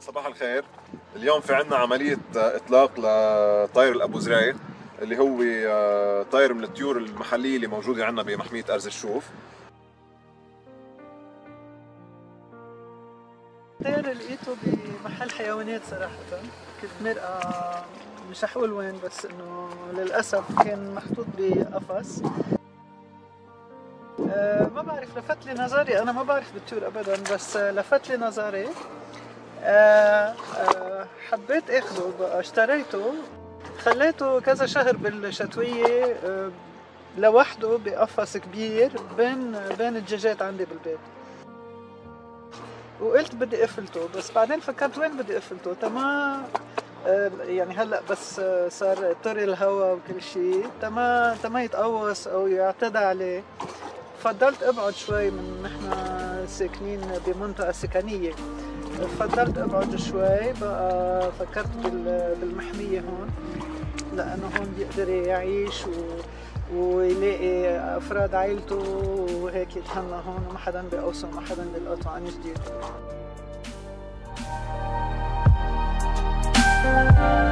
صباح الخير. اليوم في عنا عملية إطلاق لطائر الأبو زريق اللي هو طائر من الطيور المحلية اللي موجودة عنا بمحمية أرز الشوف. الطير اللي لقيته بمحل حيوانات صراحة، كنت مرقة مش رح اقول وين، بس انه للأسف كان محطوط بقفص. ما بعرف، لفت لي نظري، أنا ما بعرف بالطيور أبدا، بس لفت لي نظري. حبيت اخده بقى، اشتريته، خليته كذا شهر بالشتوية لوحده بقفص كبير بين الدجاجات عندي بالبيت، وقلت بدي افلته، بس بعدين فكرت وين بدي افلته تمام. يعني هلا بس صار طري الهواء وكل شيء تمام يتقوص او يعتدى عليه، فضلت ابعد شوي من نحن ساكنين بمنطقة سكنية، فضلت ابعد شوي بقى. فكرت بالمحمية هون، لانه هون بيقدر يعيش ويلاقي افراد عائلته وهيك يتهنى هون، وما حدا بيقوصه وما حدا بيلقطه عن جديد.